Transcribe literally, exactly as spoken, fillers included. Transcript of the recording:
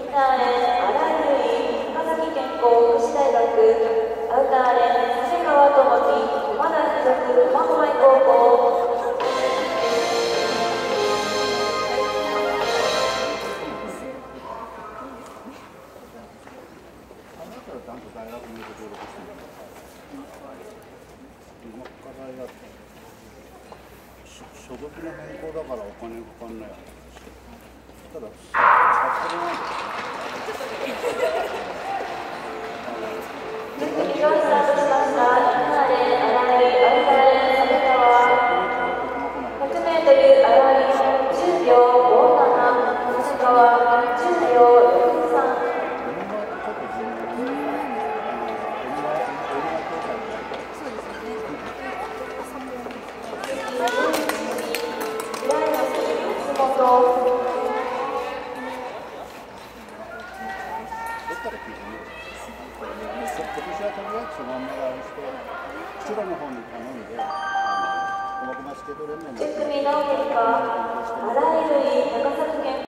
ターレン、荒井優衣、高崎健康福祉大学、アウターレン、長谷川智樹、駒田附属苫小牧高校。 所属の変更だからお金かかんない。ただ札幌なんだ。 次がスタートしました。インターレン、荒井、アウターレン、長谷川。ひゃくメートル、荒井、じゅうびょうごなな、長谷川、じゅうびょうろくさん。 今年はとりあえずそのままあれして釧路の方に頼んであの小牧町スケート連盟のじゅっ組の結果、荒井類、長崎県